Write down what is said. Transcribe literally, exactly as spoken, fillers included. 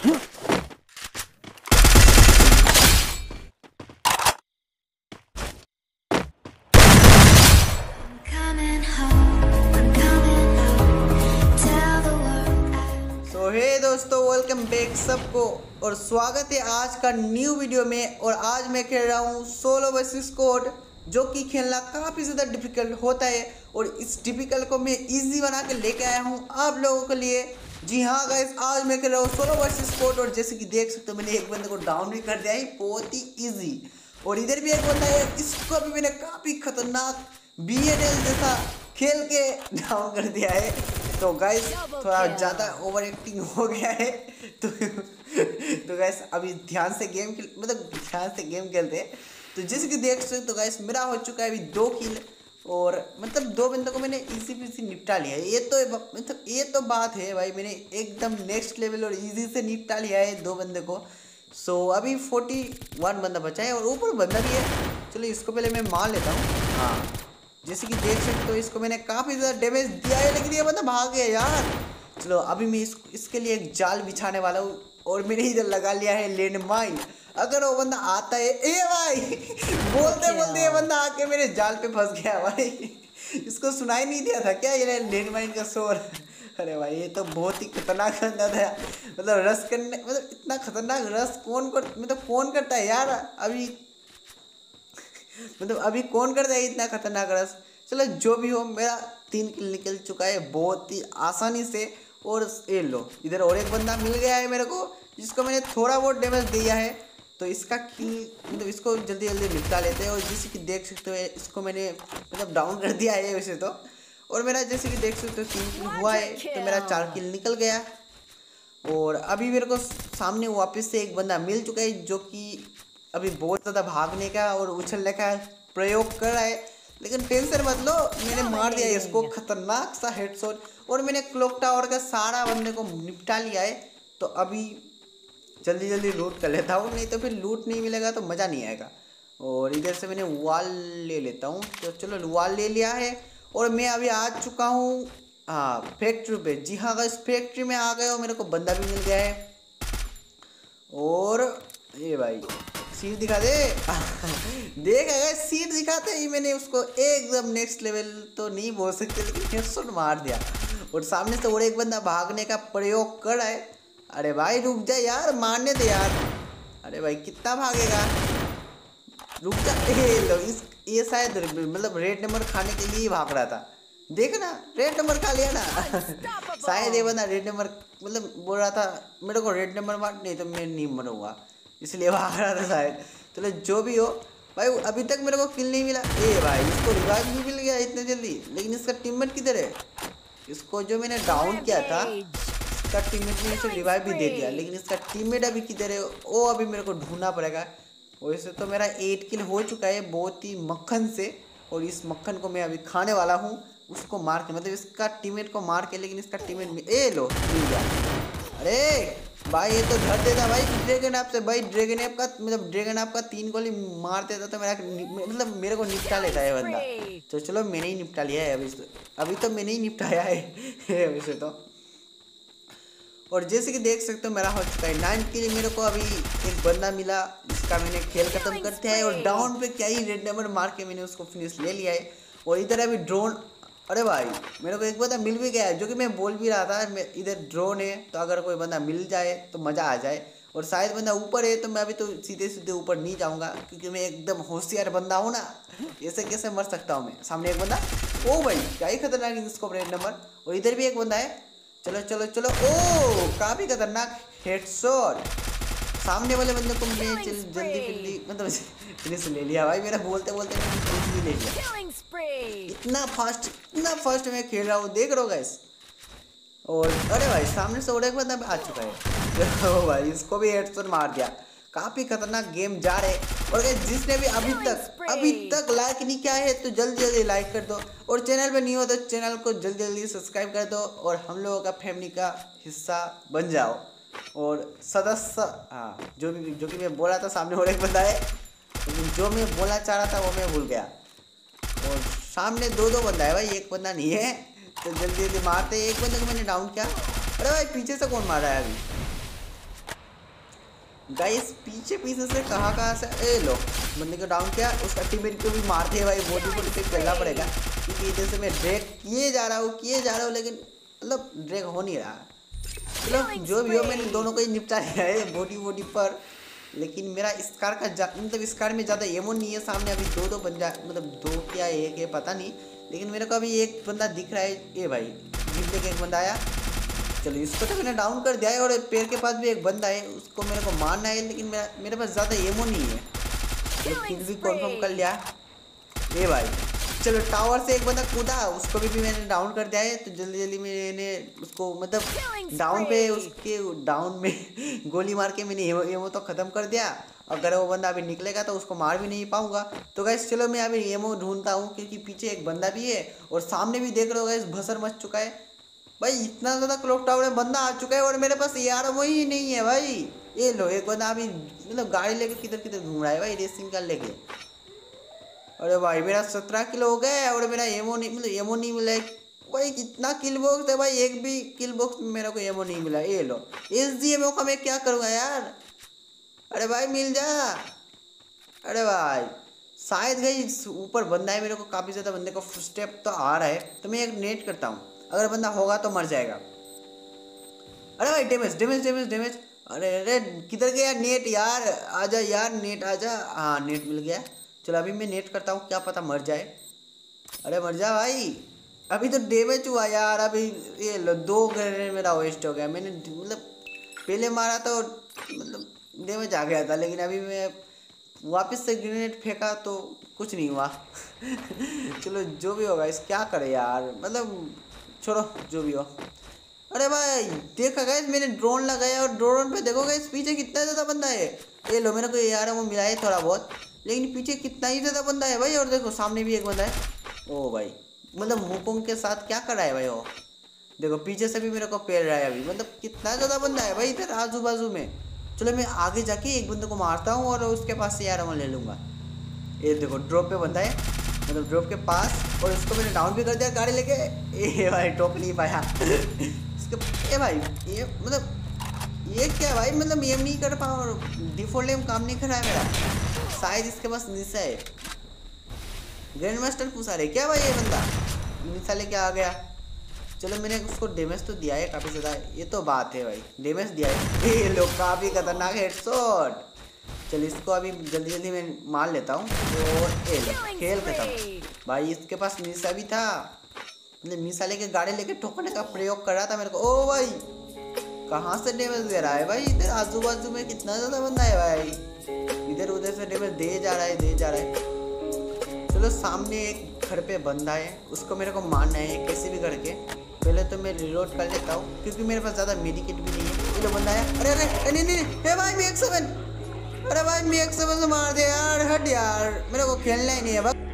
हे दोस्तों, welcome back सबको और स्वागत है आज का न्यू वीडियो में। और आज मैं खेल रहा हूँ सोलो वर्सेस स्क्वाड, जो कि खेलना काफ़ी ज़्यादा डिफिकल्ट होता है। और इस डिफिकल्ट को मैं इजी बना के लेके आया हूँ आप लोगों के लिए। जी हाँ गाइस, आज मैं खेल रहा हूँ सोलो वर्सेस स्क्वाड। और जैसे कि देख सकते हो, मैंने एक बंदे को डाउन भी कर दिया है, बहुत ही ईजी। और इधर भी एक बंदा है, इसको भी मैंने काफ़ी खतरनाक बी एन एल जैसा खेल के डाउन कर दिया है। तो गाइस थोड़ा ज़्यादा ओवर एक्टिंग हो गया है। तो तो गाइस अभी ध्यान से गेम खेल मतलब ध्यान से गेम खेलते हैं। तो जैसे कि देख सकते हो, तो गाइस मेरा हो चुका है अभी दो किल। और मतलब दो बंदों को मैंने इजी पीसी निपटा लिया है। ये तो मतलब ये तो बात है भाई, मैंने एकदम नेक्स्ट लेवल और इजी से निपटा लिया है दो बंदे को। सो अभी फोर्टी वन बंदा बचा है और ऊपर बंदा भी है। चलो इसको पहले मैं मार लेता हूँ। हाँ, जैसे कि देख सकते हो, इसको मैंने काफ़ी ज़्यादा डैमेज दिया है, लेकिन ये बंदा भाग गया यार। चलो अभी मैं इस, इसके लिए एक जाल बिछाने वाला हूँ। और मैंने इधर लगा लिया है लैंड माइन। अगर वो बंदा आता है, ए भाई बोलते बोलते ये बंदा आके मेरे जाल पे फंस गया भाई। इसको सुनाई नहीं दिया था क्या ये लैंड माइन का शोर? अरे भाई ये तो बहुत ही खतरनाक बंदा था। मतलब रश करने मतलब इतना खतरनाक रश कौन कर मतलब कौन करता है यार अभी मतलब अभी कौन करता है इतना खतरनाक रस। चलो जो भी हो, मेरा तीन किल निकल चुका है बहुत ही आसानी से। और ये लो, इधर और एक बंदा मिल गया है मेरे को, जिसको मैंने थोड़ा बहुत डैमेज दिया है। तो इसका किल मतलब इसको जल्दी जल्दी निपटा लेते हैं। और जैसे कि देख सकते हो, इसको मैंने मतलब डाउन कर दिया है वैसे तो। और मेरा जैसे कि देख सकते हो तीन किल हुआ है, तो मेरा चार किल निकल गया। और अभी मेरे को सामने वापस से एक बंदा मिल चुका है, जो कि अभी बहुत ज़्यादा भागने का और उछलने का प्रयोग कर रहा है। लेकिन टेंशन मत लो, मैंने मार दिया इसको खतरनाक सा हेडशॉट। और मैंने क्लॉक टावर का सारा बंदे को निपटा लिया है। तो अभी जल्दी जल्दी लूट कर लेता हूँ, नहीं तो फिर लूट नहीं मिलेगा तो मज़ा नहीं आएगा। और इधर से मैंने वॉल ले लेता हूँ। तो चलो वॉल ले लिया है। और मैं अभी आ चुका हूँ हाँ फैक्ट्री पे। जी हाँ गाइस, फैक्ट्री में आ गए और मेरे को बंदा भी मिल गया है। और ये भाई सीट दिखा दे। देख अगर सीट दिखाते ही मैंने उसको एकदम नेक्स्ट लेवल तो नहीं बोल सकते, लेकिन हेडशॉट मार दिया। और सामने से और एक बंदा भागने का प्रयोग कर रहा है। अरे भाई रुक जा यार, मारने दे यार। अरे भाई कितना भागेगा, रुक जा। ए लो, इस ये शायद मतलब रेड नंबर खाने के लिए भाग रहा था। देख ना, रेड नंबर खा लिया ना। शायद ये बंदा रेड नंबर मतलब बोल रहा था मेरे को रेड नंबर मार, नहीं तो मैं नहीं मरूंगा, इसलिए भाग रहा था शायद। चलो जो भी हो भाई, अभी तक मेरे को किल नहीं मिला। ए भाई इसको रिवाइव भी मिल गया इतने जल्दी, लेकिन इसका टीममेट किधर है? इसको जो मैंने डाउन किया था, इसका टीममेट ने इसे रिवाइव भी दे दिया, लेकिन इसका टीममेट अभी किधर है वो अभी मेरे को ढूंढना पड़ेगा। वैसे तो मेरा एट किल हो चुका है बहुत ही मक्खन से। और इस मक्खन को मैं अभी खाने वाला हूँ, उसको मार के मतलब इसका टीममेट को मार के। लेकिन इसका टीममेट में ए लो मिल गया। अरे भाई ये तो धर देता भाई ड्रैगन ऐप से। भाई ड्रैगन ऐप का मतलब ड्रैगन ऐप का तीन गोली मार देता तो मेरा मतलब मेरे को निपटा लेता है बंदा। तो चलो मैंने ही निपटा लिया है अभी तो, अभी तो मैंने ही निपटाया है वैसे तो। और जैसे कि देख सकते हो, मेरा हो चुका है नाइन किल। मेरे को अभी एक बंदा मिला जिसका मैंने खेल खत्म कर दिया है। और डाउन पे क्या ही रेड नंबर मार के मैंने उसको फिनिश ले लिया है। और इधर अभी ड्रोन, अरे भाई मेरे को एक बंदा मिल भी गया है, जो कि मैं बोल भी रहा था मैं इधर ड्रोन है, तो अगर कोई बंदा मिल जाए तो मज़ा आ जाए। और शायद बंदा ऊपर है, तो मैं अभी तो सीधे सीधे ऊपर नहीं जाऊंगा, क्योंकि मैं एकदम होशियार बंदा हूँ ना। ऐसे कैसे मर सकता हूँ मैं? सामने एक बंदा, ओ भाई क्या ही खतरनाक इसको रेड नंबर। और इधर भी एक बंदा है। चलो चलो चलो, ओ काफ़ी खतरनाक हेडशॉट। सामने वाले बंदे को मैं जल्दी जल्दी मतलब फिनिश ले लिया भाई। मेरा बोलते बोलते मैंने फिनिश भी ले लिया। इतना फास्ट इतना फास्ट मैं खेल रहा हूँ, देख रहे हो गाइस। और अरे भाई सामने से और एक बंदा आ चुका है। ओ भाई इसको भी हेडशॉट मार दिया। काफ़ी खतरनाक गेम जा रहे। और जिसने भी अभी तक अभी तक लाइक नहीं किया है तो जल्दी जल्दी लाइक कर दो। और चैनल पे नहीं हो तो चैनल को जल्दी जल्दी सब्सक्राइब कर दो और हम लोगों का फैमिली का हिस्सा बन जाओ और सदस्य। हाँ जो भी जो कि मैं बोला था, सामने और एक बंदा है, लेकिन जो मैं बोलना चाह रहा था वो मैं भूल गया। और सामने दो दो बंदा है भाई, एक बंदा नहीं है। तो जल्दी जल्दी मारते। एक बंदे को मैंने डाउन किया। अरे भाई पीछे से कौन मार रहा है अभी? गाइस पीछे पीछे से कहाँ कहाँ से ए लो बंदे को डाउन किया, उसका टीममेट को भी मारते हैं भाई। बॉडी बॉडी पे खेलना पड़ेगा क्योंकि इधर से मैं ड्रैग किए जा रहा हूँ किए जा रहा हूँ लेकिन मतलब ड्रैग हो नहीं रहा। मतलब जो भी हो मैंने दोनों को ही निपटा लिया है बॉडी बॉडी पर। लेकिन मेरा स्कार का मतलब स्कार में ज़्यादा एमो नहीं है। सामने अभी दो दो बंदा मतलब दो क्या एक है पता नहीं, लेकिन मेरे को अभी एक बंदा दिख रहा है। ये भाई जीतने के एक बंदा आया, चलो इसको तो मैंने डाउन कर दिया है। और पेड़ के पास भी एक बंदा है, उसको मेरे को मारना है लेकिन मेरा मेरे पास ज़्यादा एमो नहीं है। किल भी कंफर्म कर लिया। ये भाई चलो टावर से एक बंदा कूदा, उसको भी, भी मैंने डाउन कर दिया है। तो जल्दी जल्दी मैंने उसको मतलब डाउन पे उसके डाउन में गोली मार के मैंने एमो तो ख़त्म कर दिया। अगर वो बंदा अभी निकलेगा तो उसको मार भी नहीं पाऊंगा। तो गाइस चलो मैं अभी एमो ढूंढता हूँ क्योंकि पीछे एक बंदा भी है और सामने भी देख रहे हो गाइस भसर मच चुका है भाई। इतना ज़्यादा क्लॉक टावर में बंदा आ चुका है और मेरे पास यार वही नहीं है भाई। ये लो एक बंदा अभी मतलब गाड़ी लेके किधर किधर घूम रहा है भाई रेसिंग कर लेके। अरे भाई मेरा सत्रह किलो हो गया और मेरा एमो नहीं मतलब एमो नहीं मिला है भाई। कितना किल बॉक्स है भाई, एक भी किल बॉक्स में मेरे को एमो नहीं मिला। ये लो एस डी एमओ का मैं क्या करूँगा यार। अरे भाई मिल जा। अरे भाई शायद गई ऊपर बंदा है, मेरे को काफ़ी ज़्यादा बंदे को स्टेप तो आ रहा है। तो मैं एक नेट करता हूँ, अगर बंदा होगा तो मर जाएगा। अरे भाई डैमेज डैमेज डैमेज डैमेज। अरे अरे किधर गया नेट यार, आजा यार नेट आजा। हाँ नेट मिल गया। चलो अभी मैं नेट करता हूँ, क्या पता मर जाए। अरे मर जा भाई, अभी तो डैमेज हुआ यार। अभी ये लो दो ग्रेनेड मेरा वेस्ट हो गया। मैंने मतलब पहले मारा तो मतलब डैमेज आ गया था, लेकिन अभी मैं वापस से ग्रेनेड फेंका तो कुछ नहीं हुआ। चलो जो भी होगा इस क्या करे यार, मतलब छोड़ो जो भी हो। अरे भाई देखा गाइस मैंने ड्रोन लगाया और ड्रोन पे देखो गाइस पीछे कितना ज़्यादा बंदा है। ये लो मेरे को यार वो मिला है थोड़ा बहुत, लेकिन पीछे कितना ही ज़्यादा बंदा है भाई। और देखो सामने भी एक बंदा है। ओ भाई मतलब मुकोंग के साथ क्या कर रहा है भाई वो, देखो पीछे से भी मेरे को पेल रहा है अभी। मतलब कितना ज़्यादा बंदा है भाई इधर आजू बाजू में। चलो मैं आगे जाके एक बंदे को मारता हूँ और उसके पास से यार मैं ले लूँगा। ये देखो ड्रॉप पे बंदा है, मतलब ड्रॉप के पास, और उसको मैंने डाउन भी कर दिया गाड़ी लेके। ए भाई टोक नहीं पाया। इसके ए भाई ये मतलब ये क्या भाई, मतलब एम नहीं कर पाऊँ और डिफॉल्ट एम काम नहीं कर रहा है मेरा। शायद इसके पास निशा है। ग्रैंड मास्टर पूछा रहे क्या भाई ये बंदा निशा लेके आ गया। चलो मैंने उसको डैमेज तो दिया है काफ़ी ज़्यादा, ये तो बात है भाई डैमेज दिया है। ये लोग काफ़ी खतरनाक हेडशॉट। चलो इसको अभी जल्दी जल्दी मैं मार लेता हूँ और ए लो खेल खत्म। भाई इसके पास निशा भी था, मतलब निशा लेके गाड़ी लेके ठोकने का प्रयोग कर रहा था मेरे को। ओ भाई कहाँ से डैमेज दे रहा है भाई, इधर आजू बाजू में कितना ज़्यादा बंदा है भाई। इधर उधर से डैमेज दे जा रहा है दे जा रहा है। चलो सामने एक घर पे बंदा है, उसको मेरे को मारना है कैसे भी करके। पहले तो मैं रिलोड कर लेता हूँ क्योंकि मेरे पास ज़्यादा मेडिकेट भी नहीं है। ये लो बंदा है। अरे अरे नहीं नहीं नहीं भाई मैं एक सेवन। अरे भाई मैं एक सेवन से मार दे यार, हट यार मेरे को खेलना ही नहीं है बस।